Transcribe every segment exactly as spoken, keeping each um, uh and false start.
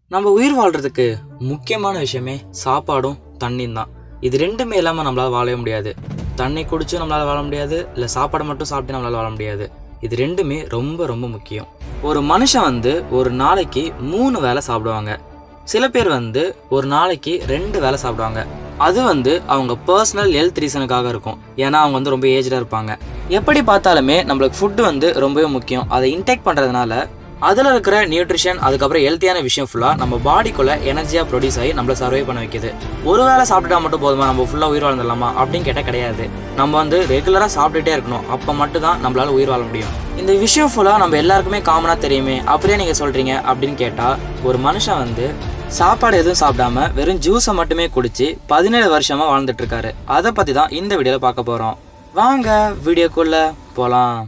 நம்ம உயிர் வாழ்றதுக்கு முக்கியமான விஷயமே சாப்பாடும் தண்ணியும் தான். இது ரெண்டுமே இல்லாமல் நம்மளால் வாழவே முடியாது. தண்ணி குடிச்சும் நம்மளால் வாழ முடியாது, இல்லை சாப்பாடை மட்டும் சாப்பிட்டு நம்மளால் வாழ முடியாது. இது ரெண்டுமே ரொம்ப ரொம்ப முக்கியம். ஒரு மனுஷன் வந்து ஒரு நாளைக்கு மூணு வேளை சாப்பிடுவாங்க. சில பேர் வந்து ஒரு நாளைக்கு ரெண்டு வேளை சாப்பிடுவாங்க. அது வந்து அவங்க பர்சனல் ஹெல்த் ரீசனுக்காக இருக்கும். ஏன்னா அவங்க வந்து ரொம்ப ஏஜ்டாக இருப்பாங்க. எப்படி பார்த்தாலுமே நம்மளுக்கு ஃபுட்டு வந்து ரொம்பவே முக்கியம். அதை இன்டேக் பண்ணுறதுனால அதில் இருக்கிற நியூட்ரிஷன் அதுக்கப்புறம் ஹெல்த்தியான விஷயம் ஃபுல்லாக நம்ம பாடிக்குள்ளே எனர்ஜியாக ப்ரொடியூஸ் ஆகி நம்மளை சர்வை பண்ண வைக்கிது. ஒரு வேளை சாப்பிட்டுட்டா மட்டும் போதுமா, நம்ம ஃபுல்லாக உயிர் வாழ்ந்துடலாமா அப்படின்னு கேட்டால் கிடையாது. நம்ம வந்து ரெகுலராக சாப்பிட்டுட்டே இருக்கணும். அப்போ மட்டும் தான் நம்மளால் உயிர் வாழ முடியும். இந்த விஷயம் ஃபுல்லாக நம்ம எல்லாருக்குமே காமனாக தெரியுமே, அப்படியே நீங்கள் சொல்கிறீங்க அப்படின்னு கேட்டால், ஒரு மனுஷன் வந்து சாப்பாடு எதுவும் சாப்பிடாம வெறும் ஜூஸை மட்டுமே குடிச்சு பதினேழு வருஷமாக வாழ்ந்துட்டு இருக்காரு. அதை பற்றி தான் இந்த வீடியோவில் பார்க்க போகிறோம். வாங்க வீடியோக்குள்ளே போகலாம்.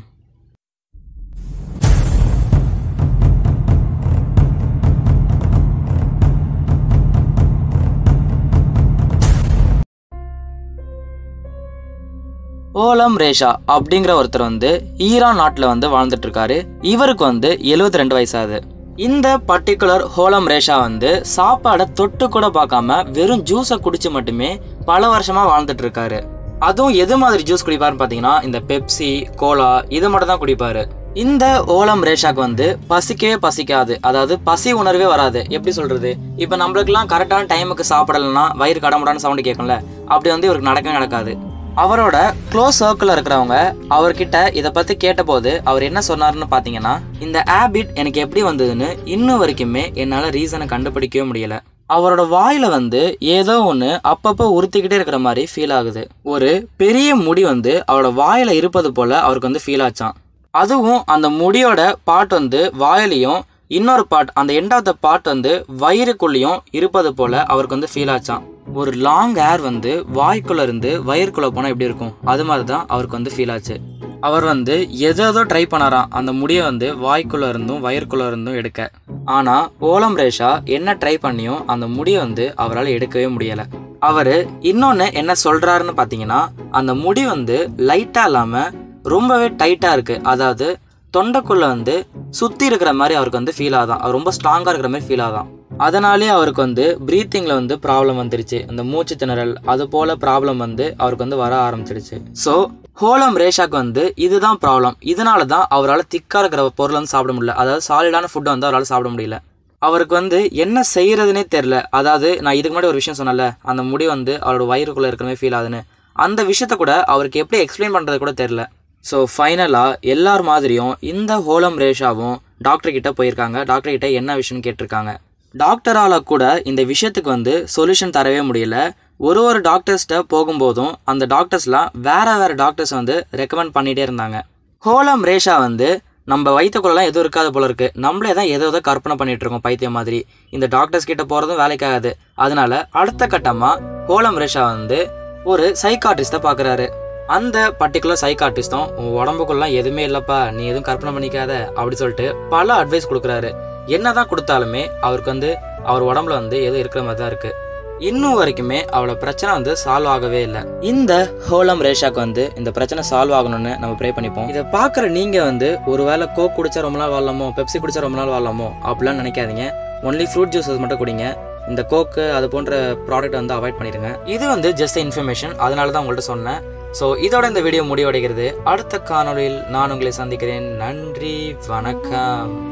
கோலம் ரேஷா அப்படிங்கிற ஒருத்தர் வந்து ஈரான் நாட்டில் வந்து வாழ்ந்துட்டு இருக்காரு. இவருக்கு வந்து எழுபத்தி ரெண்டு வயசாகுது. இந்த பர்டிகுலர் கோலம் ரேஷா வந்து சாப்பாடை தொட்டு கூட பார்க்காம வெறும் ஜூஸை குடிச்சு மட்டுமே பல வருஷமா வாழ்ந்துட்டு இருக்காரு. அதுவும் எது மாதிரி ஜூஸ் குடிப்பாருன்னு பார்த்தீங்கன்னா, இந்த பெப்சி, கோலா இது மட்டும் தான் குடிப்பாரு. இந்த கோலம் ரேஷாக்கு வந்து பசிக்கவே பசிக்காது. அதாவது பசி உணர்வே வராது. எப்படி சொல்றது, இப்போ நம்மளுக்குலாம் கரெக்டான டைமுக்கு சாப்பிடலன்னா வயிறு கடமுடான்னு சவுண்டு கேட்கும்ல, அப்படி வந்து இவருக்கு நடக்கவே நடக்காது. அவரோட க்ளோஸ் சர்க்கிளில் இருக்கிறவங்க அவர்கிட்ட இதை பற்றி கேட்டபோது அவர் என்ன சொன்னார்னு பார்த்தீங்கன்னா, இந்த ஹேபிட் எனக்கு எப்படி வந்ததுன்னு இன்னும் வரைக்குமே என்னால் ரீசனை கண்டுபிடிக்கவே முடியலை. அவரோட வாயில் வந்து ஏதோ ஒன்று அப்பப்போ உறுத்திக்கிட்டே இருக்கிற மாதிரி ஃபீல் ஆகுது. ஒரு பெரிய முடி வந்து அவரோட வாயில் இருப்பது போல் அவருக்கு வந்து ஃபீல் ஆச்சான். அதுவும் அந்த முடியோட பார்ட் வந்து வாயிலையும் இன்னொரு பார்ட், அந்த எண்ட் ஆஃப் த பார்ட் வந்து வயிறுக்குள்ளேயும் இருப்பது போல் அவருக்கு வந்து ஃபீல் ஆச்சான். ஒரு லாங் ஹேர் வந்து வாய்க்குள்ளே இருந்து வயிறுக்குள்ளே போனால் எப்படி இருக்கும், அது மாதிரி தான் அவருக்கு வந்து ஃபீல் ஆச்சு. அவர் வந்து எதோ ட்ரை பண்ணாராம் அந்த முடியை வந்து வாய்க்குள்ளே இருந்தும் வயிறுக்குள்ளே இருந்தும் எடுக்க. ஆனால் கோலம் ரேஷா என்ன ட்ரை பண்ணியும் அந்த முடியை வந்து அவரால் எடுக்கவே முடியலை. அவர் இன்னொன்று என்ன சொல்கிறாருன்னு பார்த்தீங்கன்னா, அந்த முடி வந்து லைட்டாக இல்லாமல் ரொம்பவே டைட்டாக இருக்குது. அதாவது தொண்டைக்குள்ளே வந்து சுற்றி இருக்கிற மாதிரி அவருக்கு வந்து ஃபீல் ஆதான். அவர் ரொம்ப ஸ்ட்ராங்காக இருக்கிற மாதிரி ஃபீல் ஆதான். அதனாலே அவருக்கு வந்து ப்ரீத்திங்கில் வந்து ப்ராப்ளம் வந்துருச்சு. அந்த மூச்சு திணறல் அது போல் ப்ராப்ளம் வந்து அவருக்கு வந்து வர ஆரம்பிச்சிடுச்சு. ஸோ கோலம் ரேஷாக்கு வந்து இதுதான் ப்ராப்ளம். இதனால தான் அவரால் திக்காக இருக்கிற பொருள் வந்து சாப்பிட முடியல. அதாவது சாலிடான ஃபுட்டை வந்து அவரால் சாப்பிட முடியல. அவருக்கு வந்து என்ன செய்கிறதுனே தெரில. அதாவது நான் இதுக்கு முன்னாடி ஒரு விஷயம் சொன்னல, அந்த முடி வந்து அவரோட வயிறுக்குள்ளே இருக்கிற மாதிரி ஃபீல் ஆகுதுன்னு, அந்த விஷயத்த கூட அவருக்கு எப்படி எக்ஸ்பிளைன் பண்ணுறது கூட தெரில. ஸோ ஃபைனலாக எல்லார் மாதிரியும் இந்த கோலம் ரேஷாவும் டாக்டர் கிட்ட போயிருக்காங்க. டாக்டர் கிட்ட என்ன விஷயம்னு கேட்டிருக்காங்க. டாக்டரால் கூட இந்த விஷயத்துக்கு வந்து சொல்யூஷன் தரவே முடியல. ஒரு ஒரு டாக்டர்ஸ்கிட்ட போகும்போதும் அந்த டாக்டர்ஸ்லாம் வேறு வேறு டாக்டர்ஸ் வந்து ரெக்கமெண்ட் பண்ணிகிட்டே இருந்தாங்க. கோலம் ரேஷா வந்து நம்ம வயிற்றுக்குள்ளலாம் எதுவும் இருக்காது போல இருக்குது, நம்மளே தான் எதோ எதோ கற்பனை பண்ணிகிட்டு இருக்கோம் பைத்தியம் மாதிரி. இந்த டாக்டர்ஸ் கிட்ட போகிறதும் வேலைக்காகாது. அதனால அடுத்த கட்டமாக கோலம் ரேஷா வந்து ஒரு சைக்காட்ரிஸ்ட்டை பார்க்குறாரு. அந்த பர்டிகுலர் சைக்காட்ரிஸ்டும் உன் உடம்புக்குள்ளலாம் எதுவுமே இல்லைப்பா, நீ எதுவும் கற்பனை பண்ணிக்காத அப்படி சொல்லிட்டு பல அட்வைஸ் கொடுக்குறாரு. என்னதான் கொடுத்தாலுமே அவருக்கு வந்து அவர் உடம்புல வந்து எதுவும் இருக்கிற மாதிரி தான் இருக்குது. இன்னும் வரைக்குமே அவளோட பிரச்சனை வந்து சால்வ் ஆகவே இல்லை. இந்த கோலம் ரேஷாக்கு வந்து இந்த பிரச்சனை சால்வ் ஆகணும்னு நம்ம ப்ரே பண்ணிப்போம். இதை பார்க்குற நீங்கள் வந்து ஒரு வேளை கோக் குடிச்சா ரொம்ப நாள் வாழலாமோ, பெப்சி குடிச்சா ரொம்ப நாள் வாழலாமோ அப்படிலாம் நினைக்காதீங்க. ஒன்லி ஃப்ரூட் ஜூஸஸ் மட்டும் குடிங்க. இந்த கோக்கு அது போன்ற ப்ராடக்ட் வந்து அவாய்ட் பண்ணிடுங்க. இது வந்து ஜஸ்ட் இன்ஃபர்மேஷன், அதனால தான் உங்கள்கிட்ட சொன்னேன். ஸோ இதோட இந்த வீடியோ முடிவடைகிறது. அடுத்த காணொலியில் நான் உங்களை சந்திக்கிறேன். நன்றி, வணக்கம்.